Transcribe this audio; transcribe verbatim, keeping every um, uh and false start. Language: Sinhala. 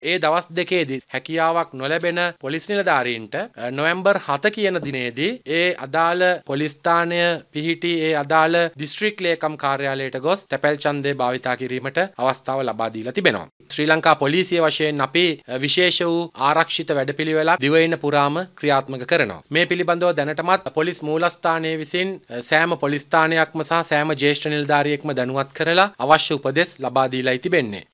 ඒ දවස් දෙකේදී හැකියාවක් නොලැබෙන පොලිස් නිලධාරීන්ට නොවැම්බර් හත කියන දිනේදී ඒ අදාළ පොලිස් ස්ථානය පිහිටි ඒ අදාළ දිස්ත්‍රික් ලේකම් කාර්යාලයට ගොස් තැපැල් ඡන්දය භාවිතා කිරීමට අවස්ථාව ලබා දීලා තිබෙනවා. ශ්‍රී ලංකා පොලිසිය වශයෙන් අපි විශේෂ වූ ආරක්ෂිත වැඩපිළිවෙලක් දිවයින පුරාම ක්‍රියාත්මක කරනවා. මේ පිළිබඳව දැනටමත් පොලිස් මූලස්ථානයේ විසින් සෑම පොලිස් ස්ථානයක්ම සහ සෑම ජ්‍යෙෂ්ඨ නිලධාරියෙක්ම දැනුවත් කරලා අවශ්‍ය උපදෙස් ලබා දීලායි තිබෙන්නේ.